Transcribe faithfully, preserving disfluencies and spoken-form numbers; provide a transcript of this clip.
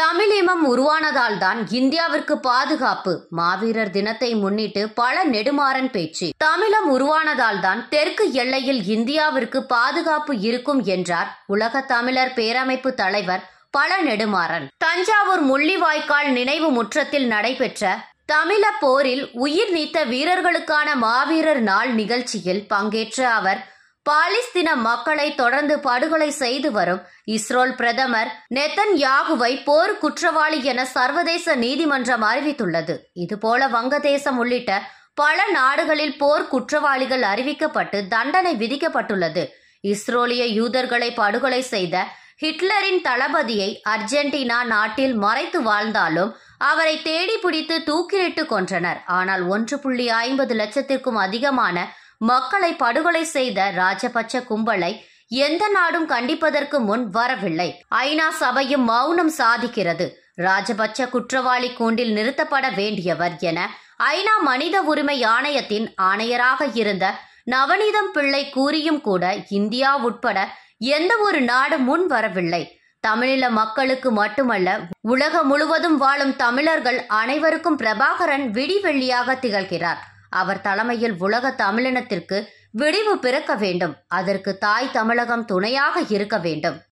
தமிழீழம் உருவானதால் தான் இந்தியாவிற்கு பாதுகாப்பு. மாவீரர் தினத்தை முன்னிட்டு பல நெடுமாறன் பேச்சு. தமிழம் உருவானதால் தான் தெற்கு எல்லையில் இந்தியாவிற்கு பாதுகாப்பு இருக்கும் என்றார் உலக தமிழர் பேரமைப்பு தலைவர் பல நெடுமாறன். தஞ்சாவூர் முள்ளிவாய்க்கால் நினைவு முற்றத்தில் நடைபெற்ற தமிழ போரில் உயிர் நீத்த வீரர்களுக்கான மாவீரர் நாள் நிகழ்ச்சியில் பங்கேற்ற அவர் பாலஸ்தீன மக்களை தொடர்ந்து படுகொலை செய்து வரும் இஸ்ரேல் பிரதமர் நெத்தன்யாகுவை போர் குற்றவாளி என சர்வதேச நீதிமன்றம் அறிவித்துள்ளது. இதுபோல வங்கதேசம் உள்ளிட்ட பல நாடுகளில் போர் குற்றவாளிகள் அறிவிக்கப்பட்டு தண்டனை விதிக்கப்பட்டுள்ளது. இஸ்ரேலிய யூதர்களை படுகொலை செய்த ஹிட்லரின் தளபதியை அர்ஜென்டினா நாட்டில் மறைத்து வாழ்ந்தாலும் அவரை தேடி பிடித்து தூக்கிலிட்டு கொன்றனர். ஆனால் ஒன்று புள்ளி ஐம்பது லட்சத்திற்கும் அதிகமான மக்களை படுகொலை செய்த ராஜபட்ச கும்பலை எந்த நாடும் கண்டிப்பதற்கு முன் வரவில்லை. ஐநா சபையும் மௌனம் சாதிக்கிறது. ராஜபட்ச குற்றவாளி கூண்டில் நிறுத்தப்பட வேண்டியவர் என ஐநா மனித உரிமை ஆணையத்தின் ஆணையராக இருந்த நவநீதம் பிள்ளை கூறியும் கூட இந்தியா உட்பட எந்த ஒரு நாடு முன் வரவில்லை. தமிழீழ மக்களுக்கு மட்டுமல்ல, உலகம் முழுவதும் வாழும் தமிழர்கள் அனைவருக்கும் பிரபாகரன் விடிவெள்ளியாக திகழ்கிறார். அவர் தலைமையில் உலக தமிழினத்திற்கு விடிவு பிறக்க வேண்டும். அதற்கு தாய் தமிழகம் துணையாக இருக்க வேண்டும்.